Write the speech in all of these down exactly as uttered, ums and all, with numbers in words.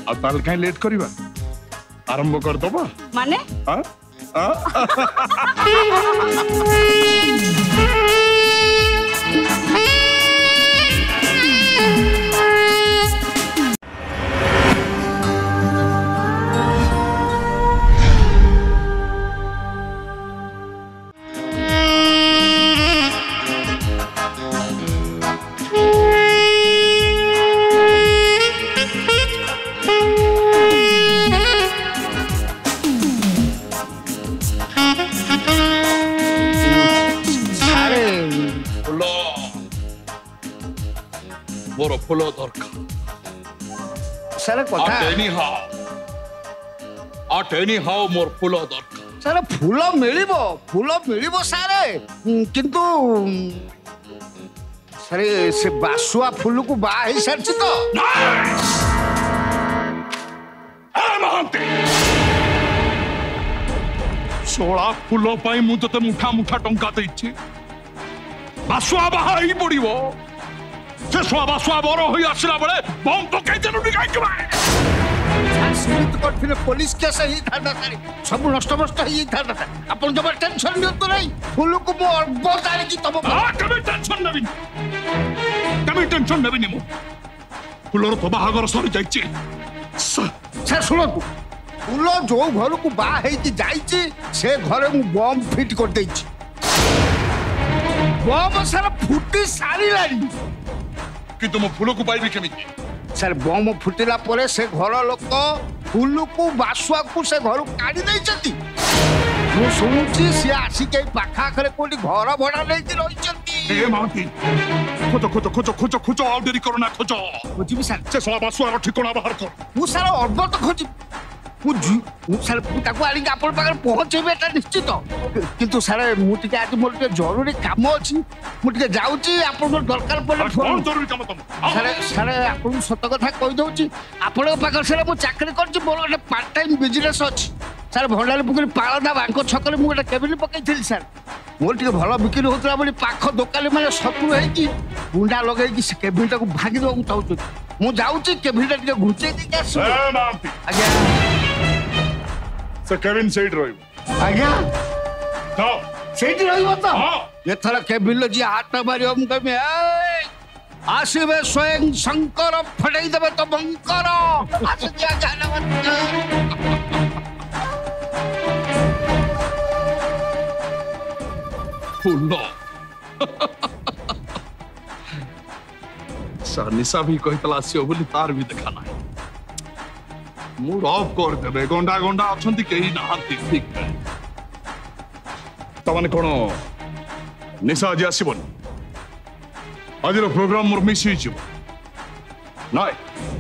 आ ताल कहीं लेट करिबा आरंभ कर दबा माने हां हां मोर फूल दरकार सर कथा एनी हाउ आट एनी हाउ मोर फूल दरकार सर फूल मिलिबो फूल मिलिबो सारे किंतु सर से बासुआ फूल को बा ही सरछि तो ए महंती सोळा फूल पाई मु तते मुठा मुठा टंका देछि बासुआ बाहा ही पड़िबो से स्वाबा स्वाबर होई आसला बळे बम पकाई देनु निकाई के बाय सीमित करथिले पुलिस केस ही थाना सारी सब नष्ट नष्ट ही थाना अपन जब टेंशन नियत नहीं फूल को मो बताले की तब हां कभी टेंशन नबी कभी टेंशन नबी निमो फूलर तो बाहागर सरी जाईची सर सुनो फूल जो घर को बा हे की जाईची से घरे मु बम फिट कर देईची बम सर फुटी सारी लारी कि तुम फूल को पाइबी केमिति सर बम फुटिला परे से घर लोक फूल को बासुआ को से घर काढी नै छथि मु सुनुची से आसी के पाखा करे कोडी घर भडा नै कि रहि छथि ए मांती खोजो खोजो खोजो खोजो खोजो और देरी करो ना खोजो खोजी भी सर से सोला बासुआ रो ठिकाना बाहर कर मु सर अर्ब तो खोजी मु मु सर ताको आली के आपन पाकर पहुंचेबे एटा निश्चित किंतु सर मु टिके आज मोर के जरूरी काम अछि मु टिके जाउची आपन दरकार पड़े फोन जरूरी काम तुम सर सर आपन सत कथा कहि दउची आपन पाकर सर मु चाकरी करची मोर एक पार्ट टाइम बिजनेस अछि सर भंडारी पुकुरी पाळदा बांको छकले मु एक केबिन पकैथिल सर मोर टिके भलो बिक्री होतला बली पाख दोकानी माने शत्रु है कि गुंडा लगै कि केबिन टाको भागी दउ चाहू मु जाउची केबिन टिके घुचे दि के सो ए मांती आज्ञा से केविन सेट रहिबो आज्ञा तो सेट रहिबो तो हां एथर केबिन जी हाथ मारियो हम कमे ए आसीबे स्वयं शंकर फटै देबे तो बंकर आस दिया जाना मत फूलो सर निशा भी कहतला से बोली तार भी देखा ना मूड ऑफ कर देबे गोंडा गोंडा अछंती केही नाहंती ठीक है तमने कोन निशा जी आसीबन आज प्रोग्राम मोर मिस ही जीव नाय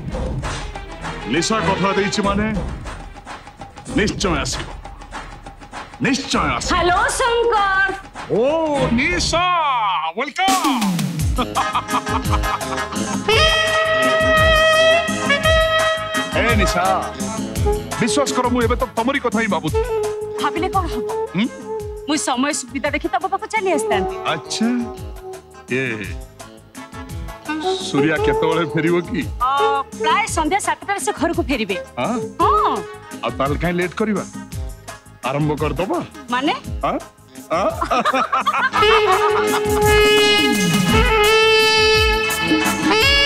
निशा कथा देछि माने निश्चय आसीबो निश्चय आसीबो हेलो शंकर ओ निशा वेलकम ए निशा विश्वास करो मु एबे तो तमरी कथा ही बाबू भाबिले कोन हबो हम मु समय सुविधा देखि तब पाको चली आस्तांती अच्छा ये सूर्या केतोळे फेरिबो की अ प्राय संध्या सातटा से घर को फेरिबे हां हां आ ताल काई लेट करिबा आरंभ कर दबा माने हां हां Hey!